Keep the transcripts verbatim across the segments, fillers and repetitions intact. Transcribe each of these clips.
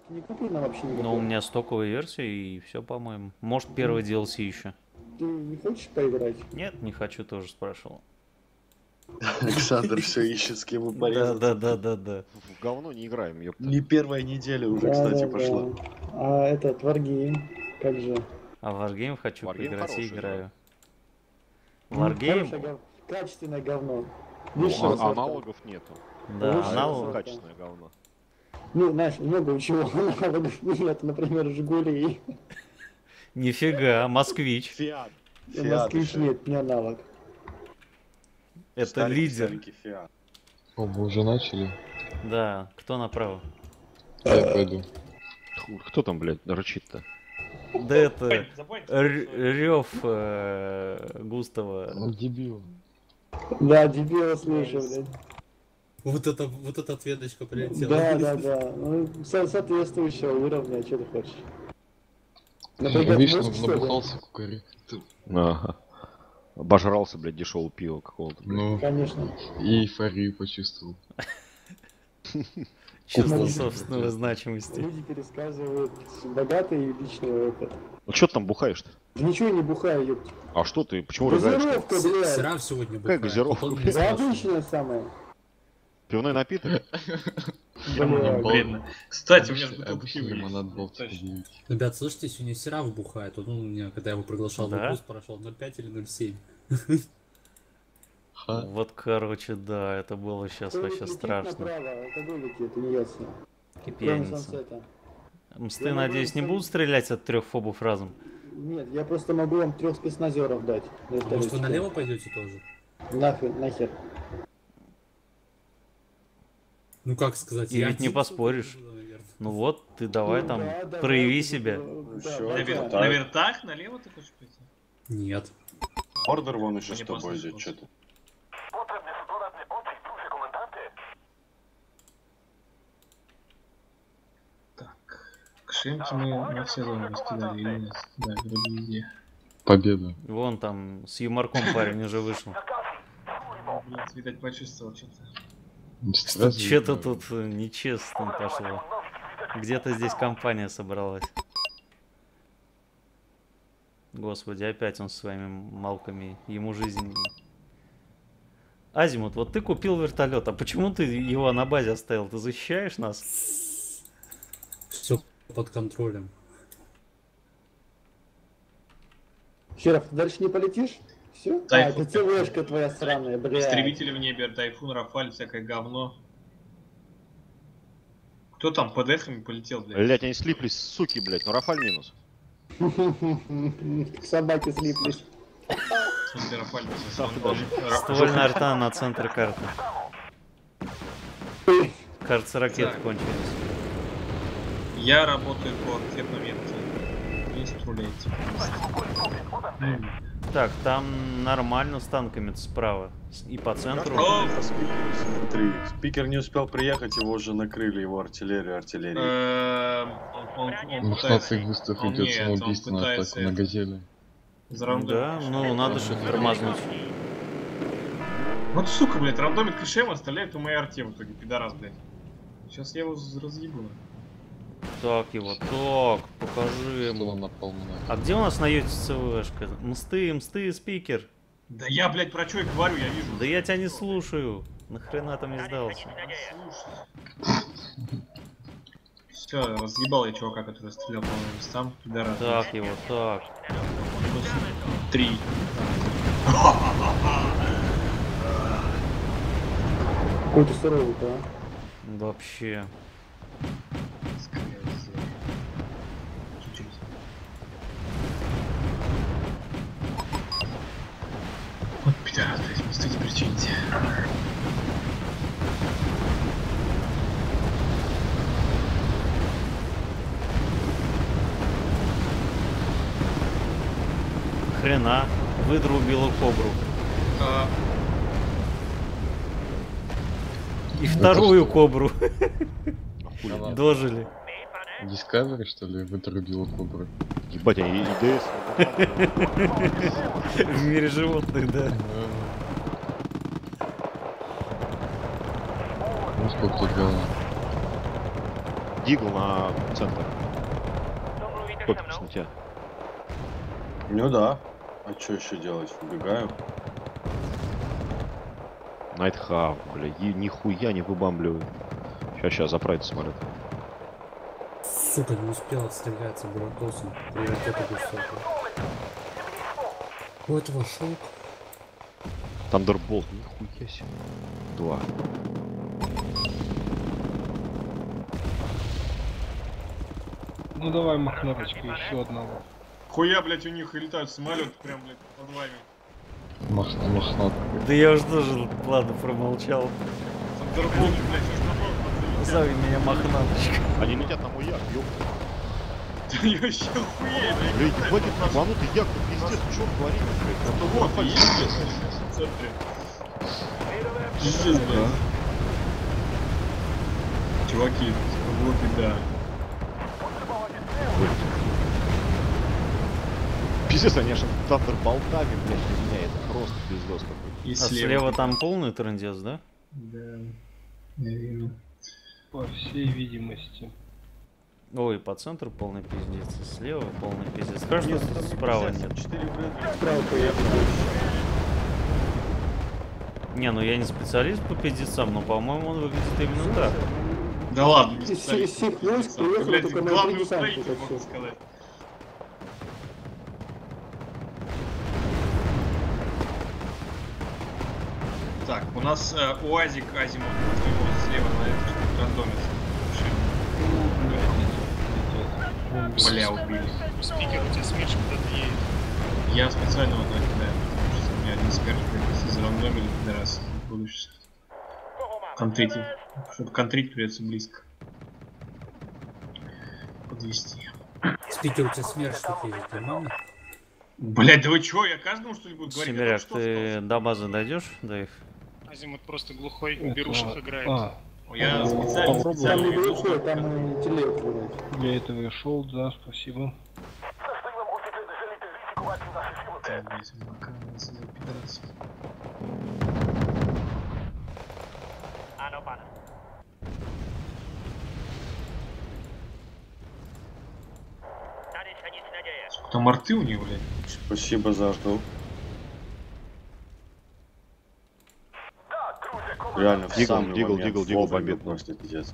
не куплено вообще никакого? Но у меня стоковая версия и все, по-моему. Может, первый ди эл си еще. Ты не хочешь поиграть? Нет, не хочу, тоже спрашивал. Александр все ищет, с кем Да, порезаться. да, да, да, да. В говно не играем, ёпта. Не первая неделя уже, Да, кстати, да, пошла. да. А этот Wargame, как же? А в Wargame хочу Wargame поиграть и хороший, играю. Ну, Wargame? хорошее гов- Качественное говно. Ну, Высшего а- сорта. аналогов нету. Да, Лучше аналог. сорта. Качественное говно. Ну, знаешь, много у чего аналогов нет. Например, Жигули Нифига, Москвич. Фиат. и Фиат Москвич еще. нет, не аналог. Это Старенький, лидер. старенький Фиат. О, вы уже начали? Да, кто направо? Я пойду. Фу, кто там, блядь, рычит-то? Да это Рев Густава. Он дебил. Да, дебила слышу, блядь. Вот это, вот эта ответочка прилетела. Да, да, да. Ну, со- соответствующего уровня, что ты хочешь. Например, Видишь, мозг, что ли? набухался кукари. Ага. Обожрался, блядь, дешевого пива какого-то. блядь. Ну, Конечно. и эйфорию почувствовал. Чувство Купол. собственной значимости. Люди пересказывают богатый личный опыт. Ну что ты там бухаешь-то? Да ничего не бухаю, ёпт. А что ты? Почему рыгаешь? Газировка, блядь. Срав сегодня Какая бухает, газировка, потом не блядь? Да спрашивай. обычное самое. Пивной напиток? Блядь. Вредно. Кстати, у меня же Обычный- бутылка обычный пива лимонад есть. Балтика Точно. девять. Ребят, слышите, сегодня Сераф бухает. Он у меня, когда я его приглашал в Да? вопрос, прошел ноль пять или ноль семь. Ха. Вот, короче, да, это было сейчас Кто вообще летит страшно. направо, алкоголь летит, не ясно. Кроме Пьяница. сансета. Мсты, Я надеюсь, не могу будут стрелять от трех фобов разом? Нет, я просто могу вам трех спецназеров дать. на А может вы вертолете. налево пойдете тоже? Нахер, нахер. Ну как сказать? И я ведь не один поспоришь. буду, наверное. Ну вот, ты давай Ну там, да, давай, прояви буду, себя. да, Всё, давай, На, вер- давай. так. на вертах налево ты хочешь пойти? Нет. Ордер вон еще Мне с тобой просто идет, вопрос. что-то. Так. К Шемке мы на все зоны раскидали или нет? Да, вроде везде. Победа. Вон там с юморком парень уже вышел. Блядь, видать, почувствовал что-то. Сразу Что-то видно. тут э, нечестно пошло. Где-то здесь компания собралась. Господи, опять он со своими малками. Ему жизнь... Азимут, вот ты купил вертолет, а почему ты его на базе оставил? Ты защищаешь нас? Все под контролем. Шеров, ты дальше не полетишь? Все? А, Тайфун. это ЦВшка твоя сраная, блядь. Истребители в небе, Тайфун, Рафаль, всякое говно. Кто там под эхами полетел, блядь? Блядь, они слиплись, суки, блядь. Ну Рафаль минус. Как собаки слиплись. Смотри, Рафаль, Сам он- даже. он- Ра- Ствольная арта на центре карты. Кажется, ракеты Так. кончились. Я работаю по арте-моменте. Есть руляйте. Так, там нормально с танками справа. С- И по центру. О! Смотри, спикер не успел приехать, его уже накрыли, его артиллерию, артиллерию. Эм, он- он- он Махнаций пытается- Густав он идет нет, самоубийство он на атаку пытается на это- газели. за рандом. Да, ну надо же их тормознуть. Вот сука, блядь, рандомит кэшем оставляет у моей арте в итоге, пидорас, блядь. Сейчас я его з- разъебу. Так его, так, покажи Что ему. он напал на нас? А где у нас на йоте ЦВшка? Мсты, мсты, спикер. Да я, блядь, про что и говорю, я вижу. Да я тебя не слушаю. Нахрена там не сдался? Все, разъебал я чувака, который стрелял по моим местам, пидорас. Так его, так. Минус три. Какой-то суровый, да? Вообще. Скорее всего. Чуть-чуть. Вот пидорас, блядь, мосты теперь чините. Хрена. Выдрубила кобру. А, И вторую что? кобру. Она Дожили. Discovery, что ли, вытрубила кобру? Ебать, они и ДС. В мире животных, да. Ну сколько тут говна. Дигл на центр. Копи на тебя. Ну да. А что еще делать? Убегаю. Найтхав, бля, и нихуя не выбамбливает. Сейчас, сейчас, заправить самолет. Сука, не успел отстреляться Братосом. Приоритеты высокие. У этого шелк. Тандерболт, нихуя себе. Два. Ну давай, махнарочка, еще одного. Хуя, блядь, у них и летают самолеты прям, блядь, под вами. Махна, махна. Да я уже тоже, ладно, промолчал. Тандерболт, блядь, уж на бок подзалетят. Зови меня мохнаточка. Они летят на мой як, ёпта. Я вообще охуею, Бля, ебать, это ебанутый як, тут пиздец, что творит, блядь? Ну вот, и есть, блядь, в центре. Пиздец, блядь. Чуваки, вот и да. Пиздец, они аж тандерболтами, блядь, для меня это просто пиздос какой-то. И А слева там полный трындец, да? Да, наверное. По всей видимости. Ой, по центру полный пиздец, и слева полный пиздец. Хорошо, что справа нет. Справа поехали. Не, ну я не специалист по пиздецам, но по-моему он выглядит именно так. Да ладно, не Из специалист. всех войск приехали Блядь, только на главный три десанта, устроитель, это можно всё. сказать. Так, у нас э, УАЗик Азимут слева на этом рандомится. Бля, убили. Спикер, у тебя смерч куда-то едет. Я специально вот так, да. Потому что у меня один смерть зарандомили пидорас. Буду сейчас контрить. Чтобы контрить придется близко. Подвести. Спикер, у тебя смерть что едет, нормально? Блять, да вы чё, я каждому что ли буду говорить? Я Семеряк, только что ты сказал. до базы дойдешь? До их? Азимут просто глухой, Это- берушах играет. А, Я специально, Попробуй. Там специально не веду. глухой, там и телег вроде. для этого я шел, да, спасибо. Так, блядь, мака, за пидорас. Сколько там арты у них, блядь? Спасибо за арту. Реально, в Дигл, самый дигл, момент дигл, дигл вовремя бомбит. просто пиздец.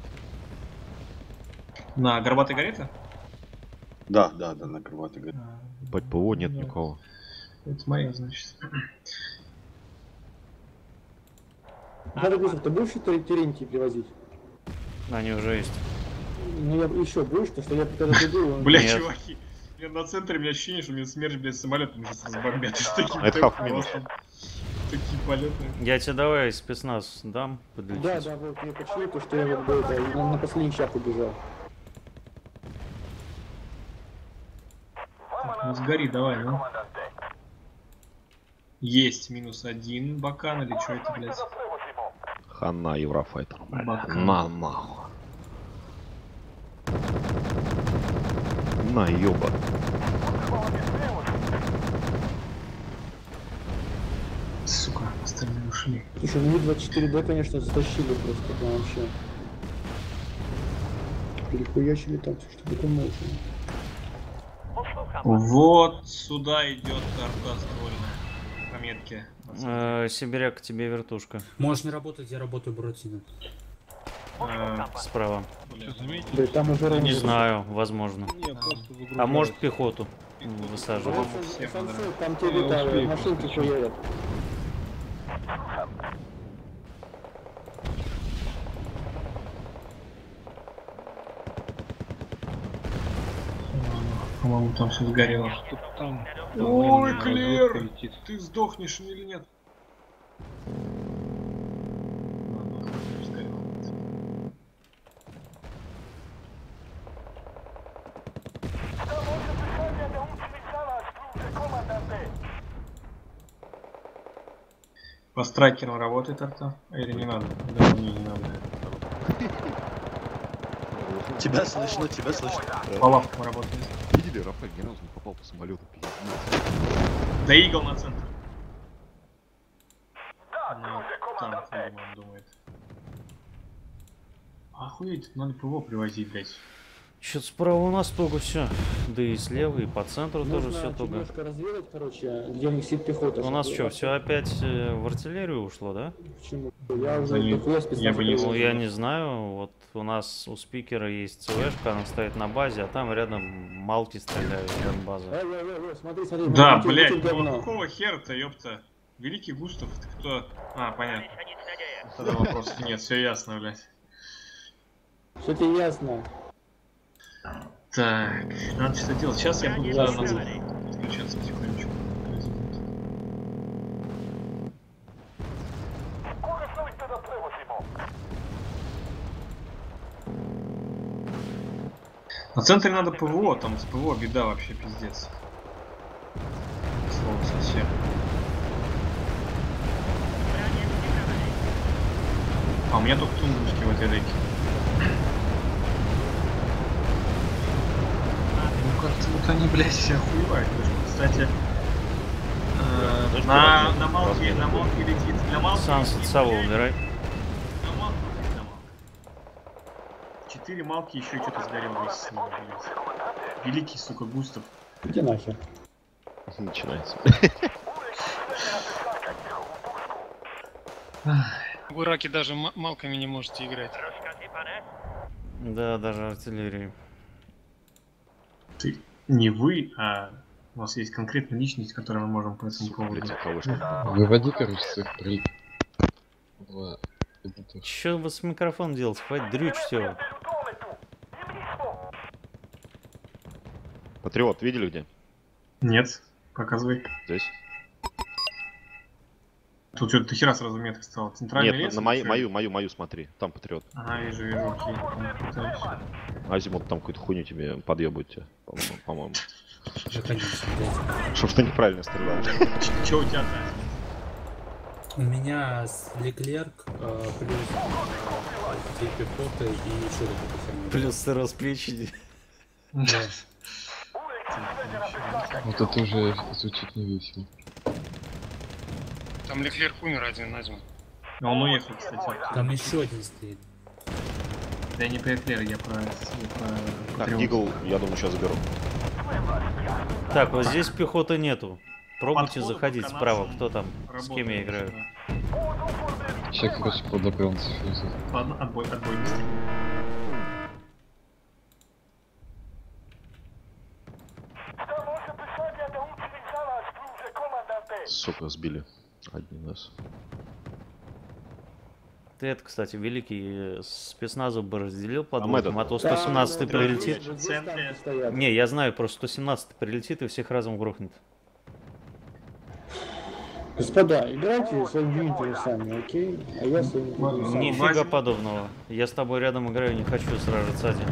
На горбатой горе-то? Да, да, да, на крылатой горе. Ебать, ПО нет никого. Это моя, значит. Надо, Гусев, ты будешь что-то Терентий привозить? Они уже есть. Ну, я еще будешь, потому что я когда приду, он... Бля, Нет. чуваки. Я на центре, у меня ощущение, что мне смерть, блядь, самолетом сейчас разбомбят. С таким Это темпом халф минус. просто. Такие полеты. Я тебе давай спецназ дам подлечить. Да, да, вот, я почему, то, что я вот бы это, на, на последний шаг убежал. Ну сгори, давай, ну. Есть минус один бакан или что это, блядь? Хана Еврофайтер, блядь. Бакан. На нахуй. На, ёба. Сука, остальные ушли. Слушай, ну двадцать четыре дэ, конечно, затащили просто там вообще. Перехуячили там, что такое можно. Вот сюда идет арта ствольная. По метке. Э, Сибиряк, тебе вертушка. Можешь не работать, я работаю Буратино. Э, Справа. бля, заметил? Да, там уже раньше. Не знаю, возможно. Не, просто выгружаю. А может пехоту высаживать. Раньше Всем Сансу, надо. там тебе Я летают, успею, машинки просто хуярят. по-моему, там все сгорело. Чтоб там... Ой, там Клер! полетит. Ты сдохнешь или нет? Ладно, всё сгорело. По страйкеру работает арта? Или не надо? Да, не, не надо. Тебя слышно, тебя слышно. По лавкам работает. Видели, Рафаэль ни разу не попал по самолету. Пиздец. Да игл на центр. Ну, там, видимо, он думает. Охуеть, тут надо ПВО привозить, блядь. Что-то справа у нас туго все. Да и слева, и по центру тоже Нужно все туго. немножко разведать, короче, где у них сидит пехота. У нас что, все опять э, в артиллерию ушло, да? Почему? Я уже Да не- дохуя спецназа я бы не привез. Ну, я не знаю. Вот у нас у спикера есть ЦВшка, она стоит на базе, а там рядом малки стреляют, рядом база. Эй, эй, эй, эй, смотри, смотри. Да, летит, блядь, летит ну говно. какого хера-то, ёпта? Великий Густав, ты кто? А, понятно. Тогда вопросов нет, все ясно, блядь. Что тебе ясно? Так, надо что делать. Сейчас я буду за подключаться потихонечку. На центре надо ПВО, там с ПВО беда вообще пиздец. Слово совсем. А у меня только тунгуски в этой деке. Ну как-то вот они, блядь, все охуевают. Кстати, э, на, на Малке, на Малке летит, на Малке Сансет летит, Саву блядь. убирай. На Малке, на Малке. Четыре Малки, еще что-то сгорел весь с ним, блядь. Великий, сука, Густав. Иди нахер. Начинается. В Ираке даже м- малками не можете играть. Да, даже артиллерии. Ты, не вы, а у вас есть конкретная личность, которую мы можем по этому Сука, поводу. блядь, АКВшка. Выводи, короче, своих при... Два. Это Че вы с микрофоном делаете? Хватит дрючь все. Патриот, видели где? Нет, показывай. Здесь? Тут что-то до хера сразу меток стало. Центральный Нет, лес? на, на мою, мою, мою, мою смотри. Там Патриот. Ага, вижу, вижу, окей. Ну, пытаюсь. Азимут там какую-то хуйню тебе подъебают тебе, по-моему. по-моему. Да, конечно, блядь. Чтоб ты неправильно стрелял. Ч- Чё у тебя-то? У меня с Леклерк э, плюс э, две пехоты и еще какой-то Плюс расплечение. Да. Вот это уже звучит не весело. Там Леклер умер один, Назим. А он уехал, кстати. Там еще один стоит. Да я не про Эклер, я про... я про Так, Патриот. Дигл, я думаю, сейчас заберу. Так, вот здесь пехоты нету. Пробуйте Подходы заходить по справа. канадцам Кто там? С кем я работают, играю? да. Сейчас, короче, подобрался физу. Ладно, отбой, отбой быстрее. Сука, сбили. Один раз. Ты это, кстати, великий э, спецназу бы разделил под Там блоком, этот- а то сто семнадцатый Да, да, прилетит. здесь- здесь Центре. танки стоят. Не, я знаю, просто сто семнадцатый прилетит и всех разом грохнет. Господа, играйте своими юнитами сами, окей? А я своими юнитами сам. Нифига Возьму. подобного. Я с тобой рядом играю, не хочу сражаться один.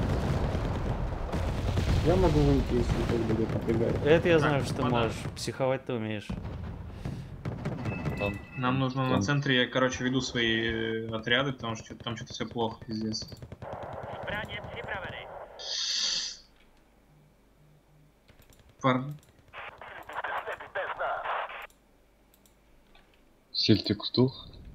Я могу выйти, если как бы где-то напрягает. Это я Так, знаю, что ты господа. можешь. Психовать ты умеешь. Там, Нам нужно на Там. центре, я, короче, веду свои э, отряды, потому что чё-то- там что-то все плохо, пиздец. Пар... Сельтик стул.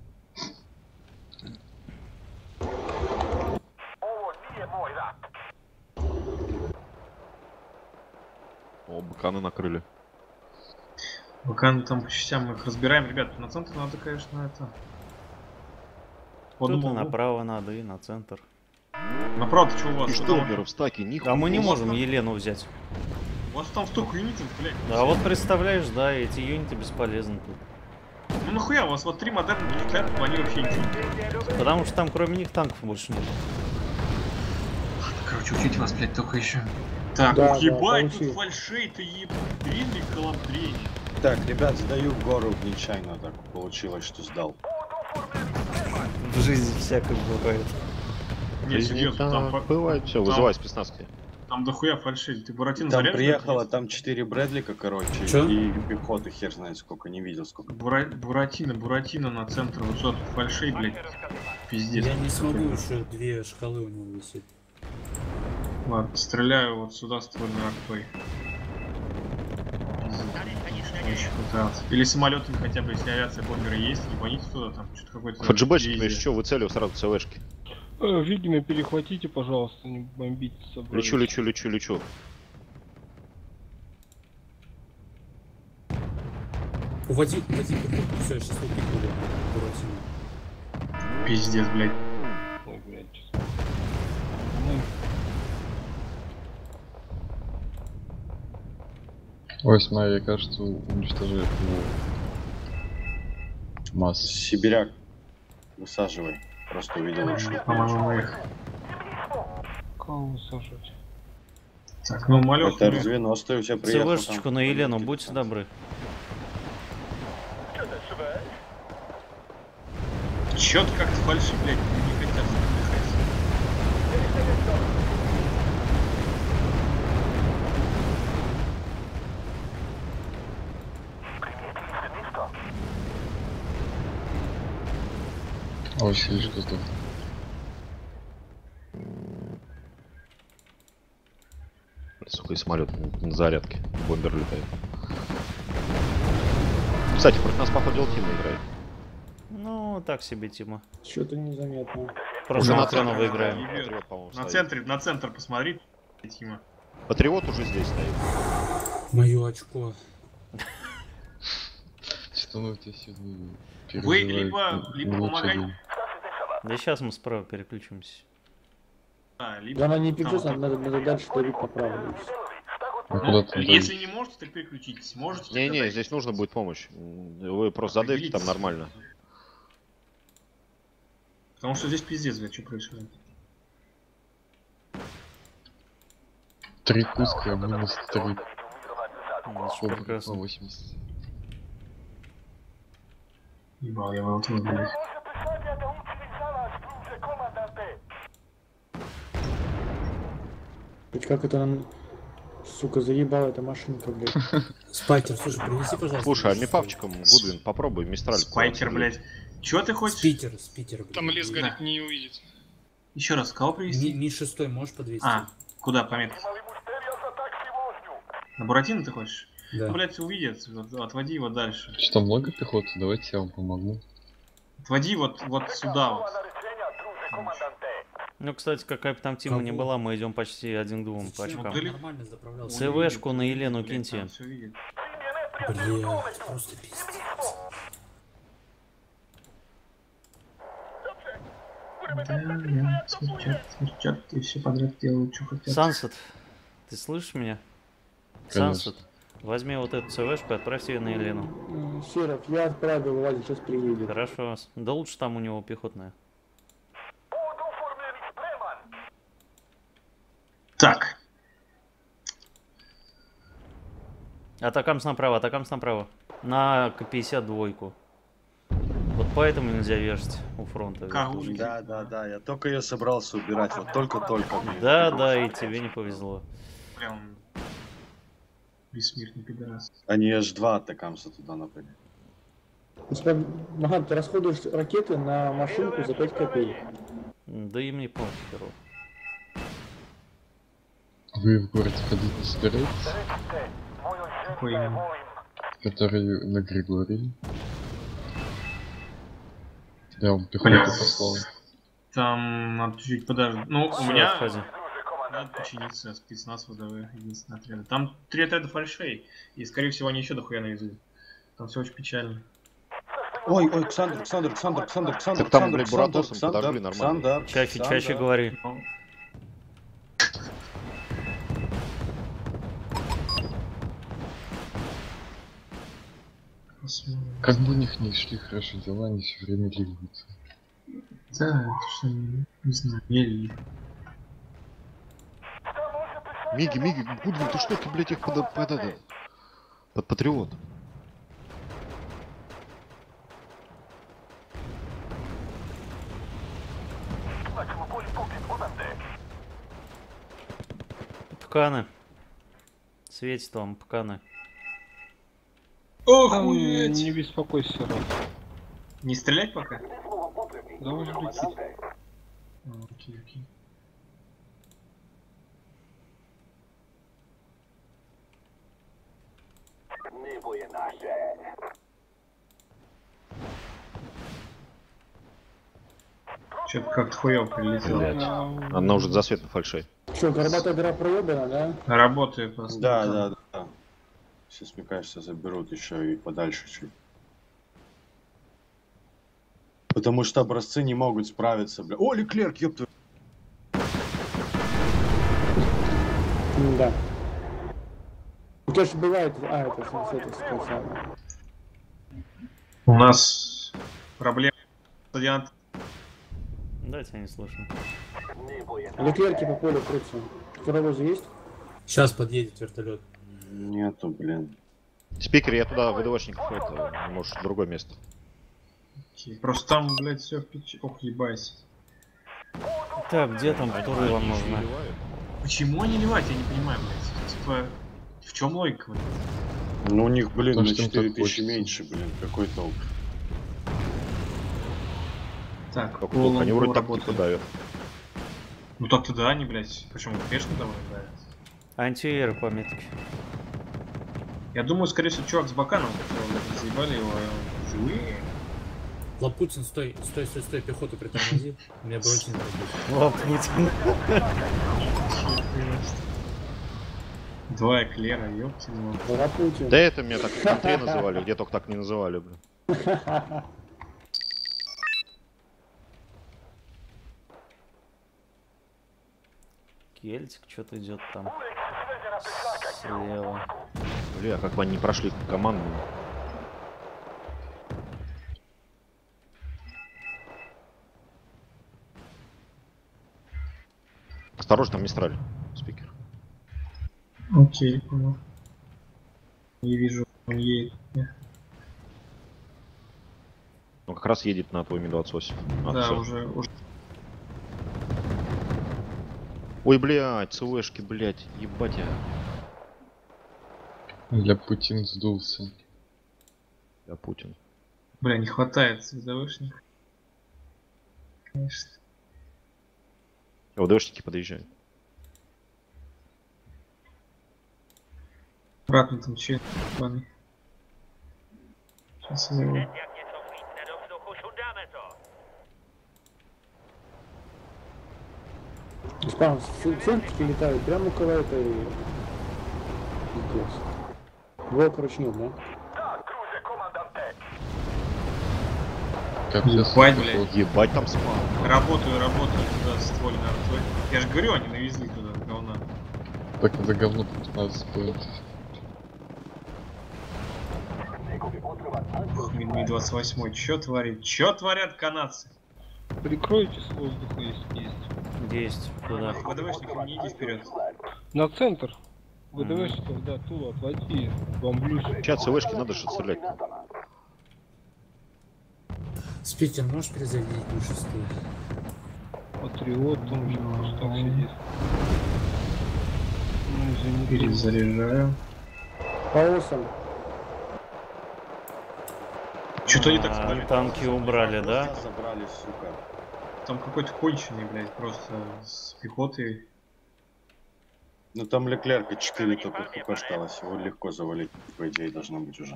О, быканы накрыли. Пока там по частям мы их разбираем, ребят, на центр надо, конечно, это... Тут и Подумал, ну, направо надо, и на центр. направо-то что у вас? И Что что, там? Умеров, стаки, нихуя. А мы не у вас можем там- Елену взять. У вас там столько юнитов, блядь. А вот представляешь, да, эти юниты бесполезны тут. Ну нахуя, у вас вот три модерных клятвы, они вообще ничего не делают. Потому что там кроме них танков больше нет. Короче, учить вас, блядь, только еще. Так, Да, ух, да, ебать, получил. тут фальшей-то еб... Длинный колобдрень. Так, ребят, сдаю гору нечаянно, так получилось, что сдал. В жизни всякое бывает. Не, серьезно, там, Так, фа- бывает, все, там- вызывай спецназ к тебе. там дохуя фальшей. Ты Буратино Там заряжаешь? приехало, там четыре Брэдлика, короче, Чё? и пехоты хер знает сколько, не видел сколько. Бура... Буратино, Буратино на центр, вот сюда тут фальшей, блядь. Пиздец. Я не смогу, еще две шкалы у него висит. Ладно, стреляю вот сюда ствольной артой. Еще пытался. Или самолетами хотя бы, если авиация бомберы есть, ебаните туда, там что-то какой-то... Хаджибачик, дивизия. ты еще выцелил сразу ЦВшки. Э, видимо, перехватите, пожалуйста, не бомбите собрались. Лечу, лечу, лечу, лечу. Уводи, уводи, все, я сейчас убегу. Пиздец, блядь. Ой, блядь, честно. Ну, Ой, смотри, я, кажется, уничтожает его. Масс. Сибиряк. Высаживай. Просто увидел лучше. По-моему, мы их. кого сажать? Так, ну малёх. Это эр девяносто у тебя приехал ЦВшечку там. на Елену, будьте добры. Чё-то как-то фальши, блядь, не хотят задыхать. Ой, слишком тут. Сука, и самолет на зарядке. Бомбер летает. Кстати, против нас, походу, Тима играет. Ну, так себе, Тима. Что-то незаметно. Просто Уже на на цену центре, выиграем. да. Патриот, по-моему, На стоит. центре, на центр посмотри, Тима. Патриот уже здесь стоит. Мое очко. Что мы у тебя сегодня Вы переживаете? либо, либо Не лучше помогайте. день. Да сейчас мы справа переключимся. А, либо Да она не там переключится, вот надо, надо дальше давить направо. и всё. А Ну, куда ты если не можете, так переключитесь. Можете? Не-не, тогда здесь нужно будет помощь. Вы просто задавите там определитесь. нормально. Потому что здесь пиздец, блядь, что происходит. Три куска, минус три. Ну, это ж По прекрасно. восемьдесят. Ебал, я вот вот, блядь. Ведь как это, он, сука, заебала эта машинка, блядь. Спайкер, слушай, принеси, пожалуйста. Слушай, а мне мипавчиком, Гудвин, попробуй, Мистраль. Спайкер, блядь. Чё ты хочешь? Спикер, спикер, блядь. Там лес Да. горит, не увидит. Еще раз, кого Ми, привезти? Ми шестой можешь подвести? А, куда пометки? На Буратино ты хочешь? Да. Ну, блядь, увидят. Вот, отводи его дальше. Что, много пехоты? Давайте я вам помогу. Отводи вот, вот сюда вот. Ну, кстати, какая бы там Тима ни Кого? была, мы идем почти один к двум по Зачем? очкам. Были- Нормально заправлялся. ЦВшку на Елену Блядь, киньте. там всё видит. Блядь, просто пиздец. Да, да, смерчат, смерчат, и все подряд делают, что хотят. Сансет, ты слышишь меня? Конечно. Сансет, возьми вот эту ЦВшку и отправьте ее на Елену. М, Серов, я отправил, Владик сейчас приедет. Хорошо. Да лучше там у него пехотная. Так, Атакамс направо, атакамс направо. На К пятьдесят два. Вот поэтому нельзя вешать у фронта. Кагуль. Да, да, да, я только ее собрался убирать, вот только-только. блин. Да, да, и тебе не повезло. прям бессмертный пидорас. Они эш два атакамса туда напали. У тебя, Маган, ты расходуешь ракеты на машинку за пять копеек. Да им не похеру. Вы в город ходить не собираетесь? Какой именно? Который на Григории. Я вам пехоту послал. Там надо чуть-чуть подождать. Ну, у Всё, меня отходи. надо подчиниться, спецназ ВДВ, единственный отряд. Там три отряда фальшей, и скорее всего они еще дохуя навезут. Там все очень печально. Ой, ой, Ксандр, Ксандр, Ксандр, Ксандр, Ксандр, Так там, Ксандр, блядь, Ксандр, Буратосом Ксандр, подожгли нормально. Ксандр, Чаще, Ксандр. чаще говори. Ну, посмотрим. Как бы у них не шли хорошо дела, они все время ливаются. Да, это что, не знаю, еле. Миги, Миги, Гудвин, ты что ты, блядь, их под, под, это, под патриот? Пканы. Светит вам пканы. Там Охуеть! не беспокойся, Рад. Не стрелять пока? Да уже летит. А, окей, окей. Что-то как-то хуёво прилетело. Блять. Она уже засвет на фальшей. Что, горбатая дыра проебана, да? Работаю просто. Да, да, да, да. Сейчас, мне кажется, заберут еще и подальше чуть. Потому что образцы не могут справиться, бля. О, Леклерк, ёпта. Да. У тебя же бывает... А, это с этой ситуацией. У нас проблема. Стадиант. Да, тебя не слышно. Леклерки по полю крутятся. Паровозы есть? Сейчас подъедет вертолет. Нету, блин. Спикер, я туда ВДВшников, это, может, в другое место. Окей. Просто там, блядь, все в пич... Ох, ебайся. Так, где там, который вам нужно? Почему они ливать, я не понимаю, блядь. Типа, в чем логика? Блядь? Ну у них, блин, Потому на что им четыре так тысячи хочется. меньше, блин. Какой толк? Так, Как Лоло они вроде так работает. типа давят. Ну так-то да, они, блядь, причем успешно давай давят. Антиэр пометки. Я думаю, скорее всего, чувак с Баканом, которого, блядь, заебали его, а, живые. Лапутин, стой, стой, стой, стой, пехоту притормози. Мне бы очень нравится. Лапутин. Два эклера, ёптину. Лапутин. Да это меня так в контре называли, где только так не называли, блин. Кельтик что-то идет там. Слева. Бля, как бы они не прошли команду. Осторожно, там Мистраль, спикер. Окей, понял. Не вижу, он едет. Он как раз едет на твой Ми двадцать восемь. А, Да, всё. уже, уже. Ой, блядь, ЦВшки, блядь, ебать я. Для Путин сдулся. Я Путин. Бля, не хватает световышник. Конечно. ВДВшники подъезжают. Обратно там че? Ладно. Сейчас я его... Спам, центки летают прямо около этой... Пиздец. Волк ручнем, да? Как я Ебать, блядь. Ебать там спал. Работаю, работаю туда ствольно. Я же говорю, они навезли туда говна. Так это говно пятнадцать будет. Ми двадцать восемь. Чё творит? Чё творят канадцы? Прикройте с воздуха, если есть. Есть. Куда? ВДВшники, не иди вперед. На центр. ВДВшников, да, Тула, отводи. Бомблюсь. Чат ЦВшки, надо же стрелять. Спикер, можешь перезарядить душистую? Патриот, там же просто так сидит. Ну, извини. Перезаряжаю. По осам. Что-то они так А, сказали. танки убрали, да? Забрали, сука. Там какой-то конченый, блядь, просто с пехотой. Ну там Леклерка четыре только хп осталось. Его легко завалить, по идее, должно быть уже.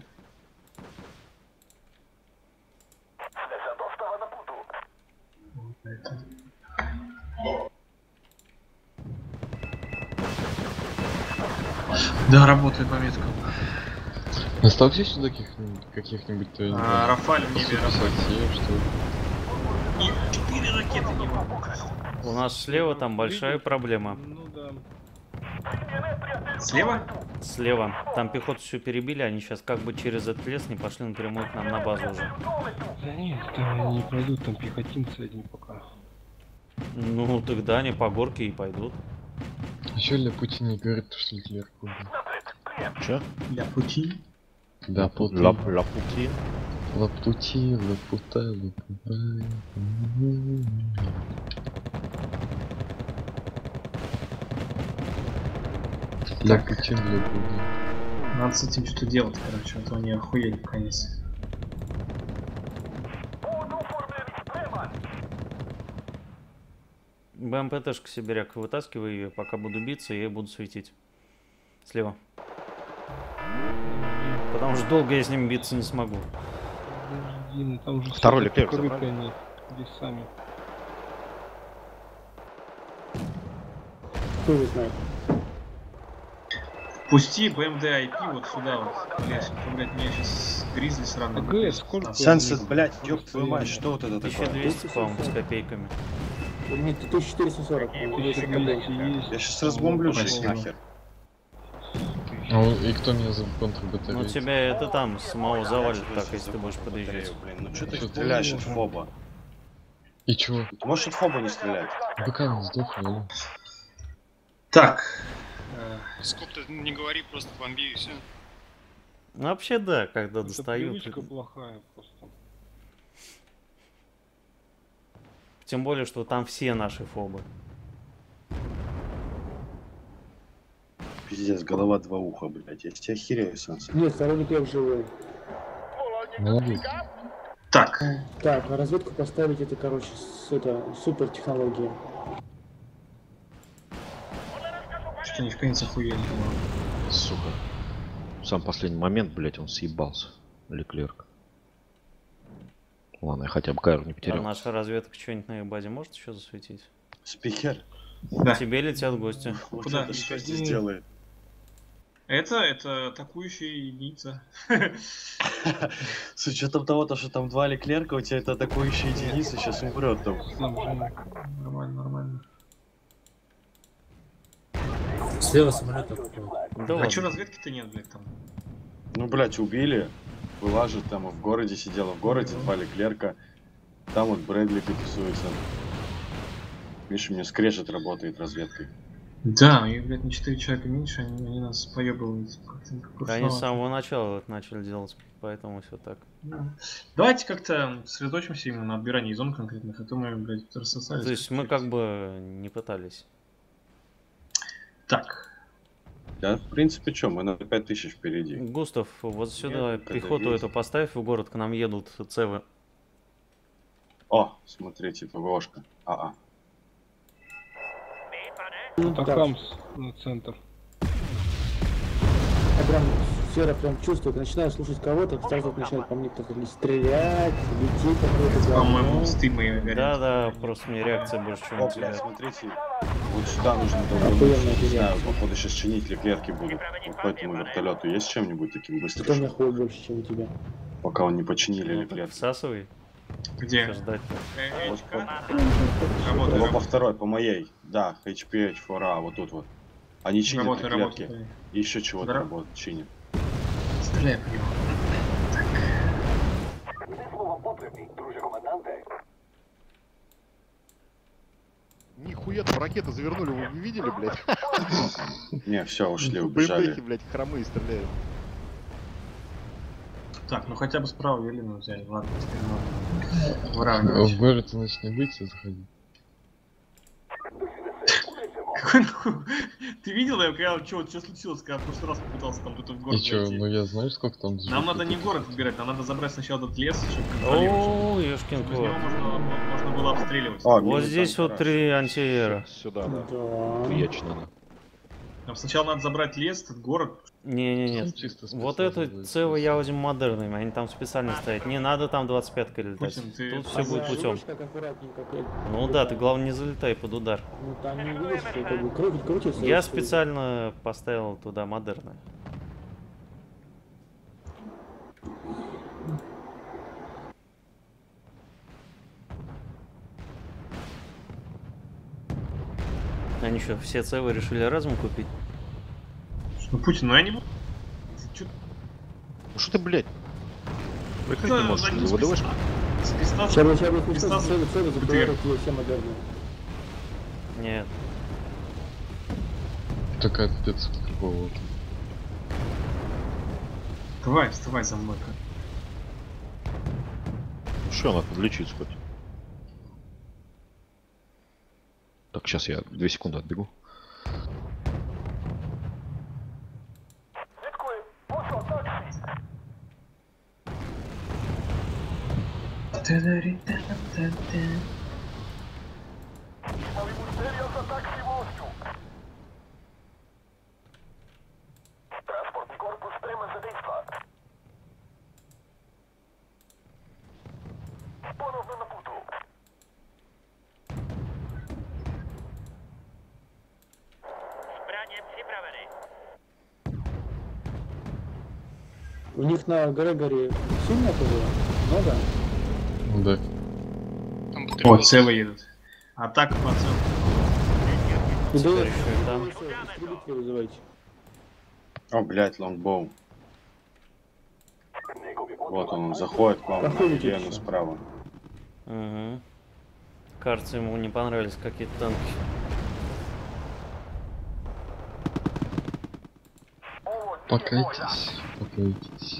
Это... Да, работаю по меткам. Настолкнись сюда каких-нибудь, каких-нибудь, то я не А, знаю, Рафаль в небе, Рафаль. пятьдесят семь, что ли. И четыре ракеты не могу. У нас слева там большая проблема. Ну да. Слева? Слева. Там пехоту все перебили, они сейчас как бы через этот лес не пошли напрямую к нам на базу уже. Да нет, там они не пройдут, там пехотинцы одни пока. Ну, тогда они по горке и пойдут. А чё для Путина не говорит, что Леклерк убил? Че? Для пути. Да, Путин. Ла ла Путин. Лапути, лапута, лапута. Для Так. Путин, для Путина. Надо с этим что-то делать, короче, а то они охуели конец. БМПТшка сибиряк, вытаскивай ее, пока буду биться, я ей буду светить. Слева. Потому что долго я с ним биться не смогу. Подожди, ну там же Второй все Леклерк покрыты забрали? они лесами. Кто его знает? Пусти бэ эм дэ ай пи вот сюда вот, в лес. А то, блядь, меня сейчас гризли сраный. АГС сколько? Сенсет, блядь, ёб твою мать, что вот это тысяча такое? двести, по-моему, с копейками. У меня тысяча четыреста сорок. Если, блядь, есть. Я сейчас разбомблю жизнь нахер. Ну и кто меня за контрбатарею? Ну тебя это там самого завалит так, если ты будешь подъезжать. Блин, ну что ты Что, стреляешь ты- от фоба? И чего? Ты можешь от фоба не стрелять? БК не сдохли, алло. Так. э, Скоп ты не говори, просто бомби и все. Ну вообще да, когда Это достают. привычка плохая просто. Тем более, что там все наши фобы. Пиздец, голова два уха, блядь. Я тебя охерею, Сенсет. Нет, второй Леклерк живой. Молодец. Так. Так, а разведку поставить это, короче, с, это, супер технология. Что они в конец охуели, по-моему. Сука. В сам последний момент, блядь, он съебался. Леклерк. Ладно, я хотя бы Кайру не А потерял. наша разведка что-нибудь на их базе может еще засветить? Спикер. Да. К тебе летят гости. Вот Куда? это что здесь делает? Это, это атакующая единица. С учетом того, что там два Леклерка, у тебя это атакующая единица сейчас умрет там. Нормально, нормально. Слева самолет такой. Да А ладно. чё разведки-то нет, блядь, там? Ну, блядь, убили. Вылажит там, и в городе сидела. В городе два Леклерка. Там вот Брэдли тусуется. Видишь, у меня скрежет работает разведкой. Да, и, блядь, на четыре человека меньше, они, они нас поебывают. Как-то Да они с грустновато. самого начала это начали делать, поэтому все так. Да. Давайте как-то сосредоточимся именно на отбирании зон конкретных, а то мы, блядь, рассосались. То есть мы как бы не пытались. Так. Да, в принципе, что, мы на пять тысяч впереди. Густав, вот сюда Нет, пехоту когда есть. эту поставь в город, к нам едут цевы. О, смотрите, ПВОшка. А-а. Ну, так, Атакамс на центр. я прям, Сера прям чувствует, начинаю слушать кого-то, сразу начинает по мне кто-то ли стрелять, лететь какой-то. По-моему, говно. сты мои горят. Да, да, просто мне реакция больше, чем О, у тебя. блядь, смотрите. Вот сюда нужно Охуенная долбануть. Не идея. знаю, походу сейчас чинить Леклерки будут. Вот по этому вертолету есть чем-нибудь таким Что у быстрым, меня ходит больше, чем у тебя? пока он не починили Ну, так Леклерки? всасывай, Где? что ждать-то. Э, Вот Эчка? по- Работай, Его по работай. второй, по моей. Да, эйч пи, эйч фор а, вот тут вот. Они чинят Работай, Леклерки. работай. И еще чего-то Здорово. работают, чинят. Стреляй по нему. Нихуя там ракеты завернули, вы видели, блядь? Не, все, ушли, БМПхи, убежали. блядь, хромые стреляют. Так, ну хотя бы справа Велину взяли. Ладно, теперь надо В выравнивать. город иначе не выйти, заходи. Какой нахуй? Ты видел, я когда что, что случилось, когда в прошлый раз попытался там где-то в город И чё, зайти? ну я знаю, сколько там Нам жителей. надо не город выбирать, нам надо забрать сначала этот лес, чтобы контролировать. О, ёшкин Чтобы из него кот. можно, можно было обстреливать. О, Вот минус здесь танк, вот хорошо. три антиэра. Сюда, да. Да. Хуячь надо. Нам сначала надо забрать лес, этот город. Не-не-не. Там чисто Вот спецназ эту будет. цевы я возьму модерными, они там специально стоят. Не надо там двадцать пяткой летать. Путин, ты- Тут А все будет путем. Видишь, как аккуратненько, как- Ну да, ты главное не залетай под удар. Ну там не видишь, что как бы крутит, крутится. Я и стоит. специально поставил туда модерны. Они что, все цевы решили разум купить? Ну, Путин, ну я не могу. Ты чё, Ну что ты, блядь? Прикрыть Да, не можешь, за или ним ВДВшка? спецназ? Сейчас бы, сейчас бы смешно, Спецназ- целый, целый, БТР. заговорят ее все модерны. Нет. Такая пипец какого. Давай, вставай за мной. Ну что, надо подлечиться хоть. Так, сейчас я две секунды отбегу. У них на Грегоре сильно было? Много? Да. Там О, патриот. Цевы едут. Атака по Цеву. И Теперь давай, еще и там. истребители вызывайте. О, блядь, лонгбоу. Вот он, он заходит к вам на Проходите Лену еще. справа. Угу. Кажется, ему не понравились какие-то танки. Покайтесь, покайтесь.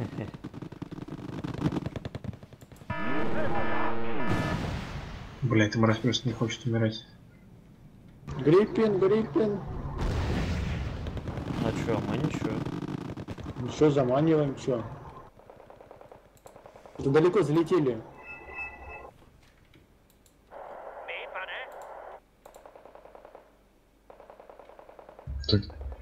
Бля, ты мразь просто не хочет умирать. Гриппин, Гриппин. А чё, мы ничего. Ну что, заманиваем, чё? Что далеко залетели? Так,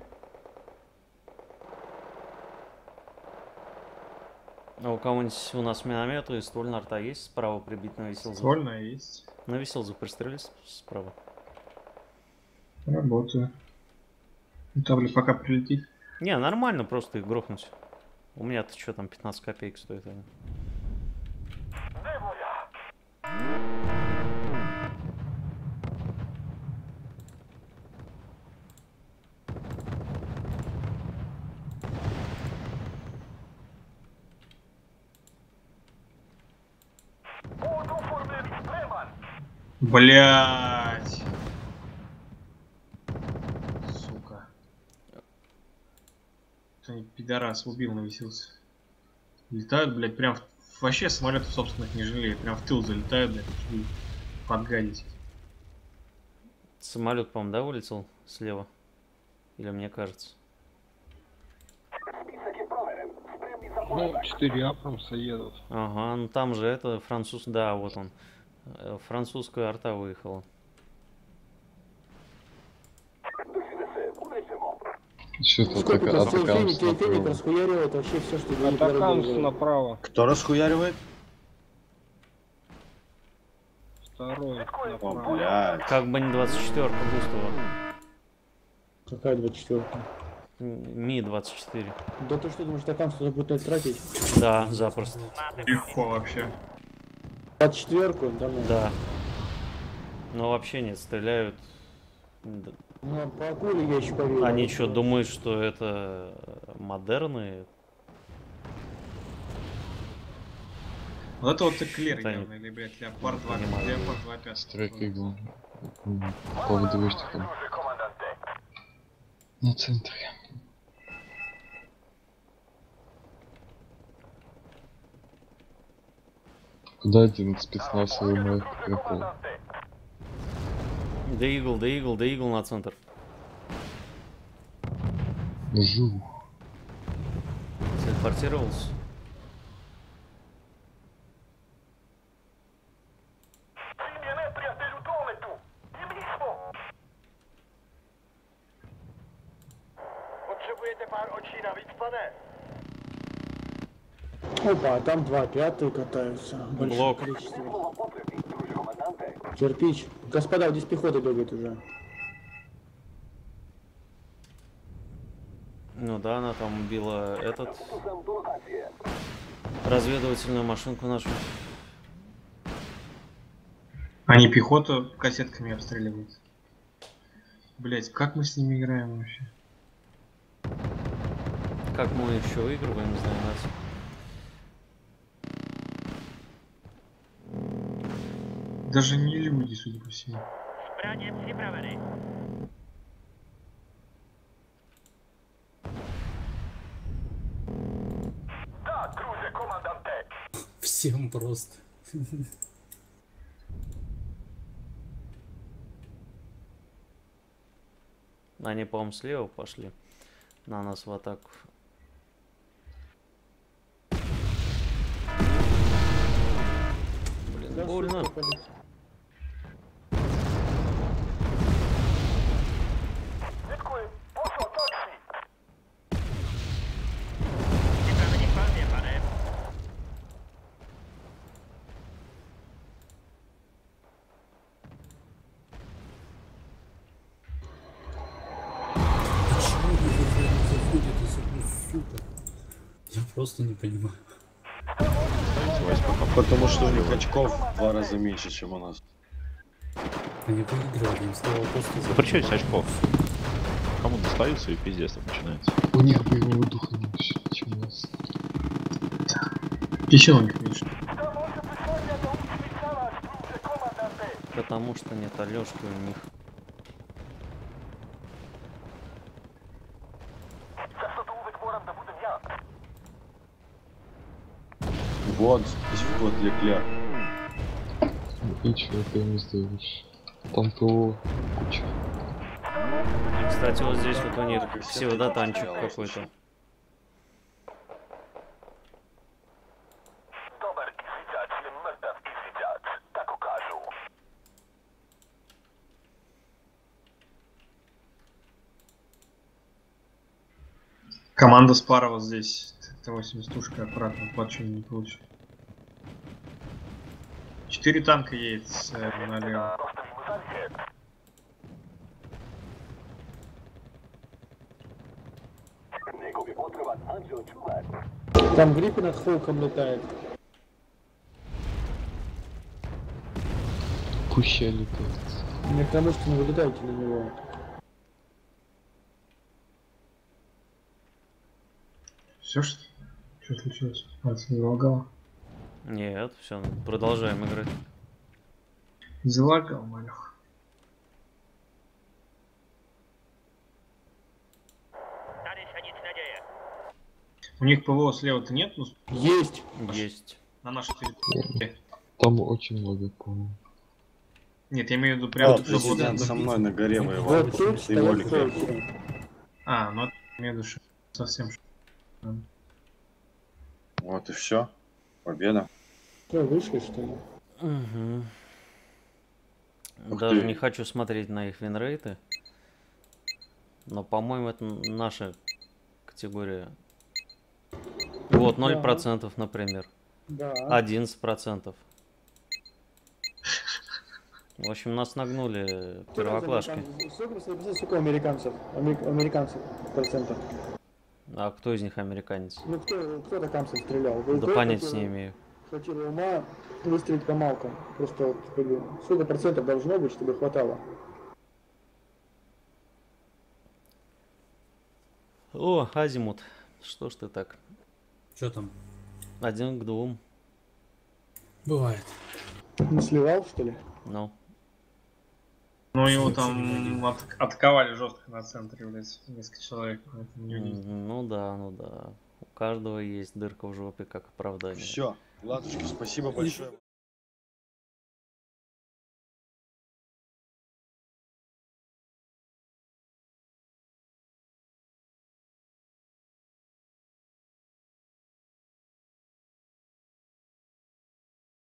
А у кого-нибудь у нас миномет и ствольная арта есть? Справа прибить навесил. За... Ствольная есть. Навесил за пристрелись справа. Работаю. Ну, там, бля, пока прилетит. Не, нормально просто их грохнуть. У меня-то что там, пятнадцать копеек стоит они. Блять. Сука. Кто-нибудь пидорас убил, навесился. Летают, блядь, прям в... Вообще самолетов собственных не жалеют. Прям в тыл залетают, блядь, чтобы подгадить. Самолет, по-моему, да, вылетел слева? Или мне кажется? Ну, четыре Абрамса едут. Ага, ну там же это француз... Да, вот он. Э, Французская арта выехала. что-то Сколько атака, там? атакамс Феник, Феник направо. расхуяривает вообще все, что видит. Атакамс направо. Кто расхуяривает? Второй О, направо. блядь. Как бы не двадцать четвёрка Густава. Какая двадцать четвёрка? Ми двадцать четыре. Да ты что думаешь, атакамс кто-то будет на это тратить? Да, запросто. Легко вообще. двадцать четвёрку? Да, ну. Да. Но вообще нет, стреляют. Д- Ну, по акуле я еще поверил. Они что, думают, что это модерны? Вот это вот эклер Это явно, или, блядь, Леопард два, понимаю. Леопард два пять. Стройка игл. По ВДВшникам. На центре. Куда один спецназовый мой прикол? Да игл, да игл, да игл на центр. Жу. Телепортировался. Опа, а там два пятые катаются. Большое Блок. количество. Кирпич. Господа, здесь пехота бегает уже. Ну да, она там убила этот... разведывательную машинку нашу. Они пехоту кассетками обстреливают. Блять, как мы с ними играем вообще? Как мы еще выигрываем, не знаю, нас. Даже не люди, судя по всему. Всем просто. Они, по-моему, слева пошли на нас в атаку. Блин, Да, больно. сука, полетел. заходит, ну, сука. Я просто не понимаю. Потому что у них очков в два раза меньше, чем у нас. Они выигрывали, им стало просто... Да при чем здесь очков? Кому достаются и пиздец там начинается. У них боевого духа меньше, чем у нас. Еще у них меньше. Потому что нет Алёшки у них. Вот, здесь вот Леклер. И чё ты не сделаешь? Там ПО куча. Кстати, вот здесь вот у них всегда танчик какой-то. Команда Спарова здесь. Т восемьдесят тушка аккуратно, плачу не получит. Четыре танка едет с, э, налево. Там гриппы над Хоуком летает. Куща летает. Не к тому, что не вылетайте на него. Все что? Что случилось? А, ты залагал? Нет, все, продолжаем играть. Залагал, малюх. У них ПВО слева-то нет? Ну, Есть! Есть. на нашей территории. Там очень много, по-моему. Нет, я имею в виду прямо О, тут свободно. президент со мной на горе воевал. Вот тут С его стоят Леклер. Хоуки. А, ну это имею в виду, что совсем. ш- Вот и все. Победа. Что, вышли, что ли? Угу. Ух Даже ты. не хочу смотреть на их винрейты. Но, по-моему, это наша категория. Вот, ноль процентов, например. Да. одиннадцать процентов. В общем, нас нагнули первоклашки. Сколько, сколько, сколько американцев? Америк- американцев процентов. А кто из них американец? Ну кто, кто до камса стрелял? Вы Да кто понятия такой не имею. Хватило ума выстрелить по малкам. Просто вот, как бы, сколько процентов должно быть, чтобы хватало? О, Азимут. Что ж ты так? Что там? Один к двум. Бывает. Не сливал, что ли? Ну. Ну его Вообще там от- отковали жестко на центре, блядь, несколько человек. Поэтому не удивительно. М, Ну да, ну да. У каждого есть дырка в жопе как оправдание. Все. Ладушки, спасибо большое.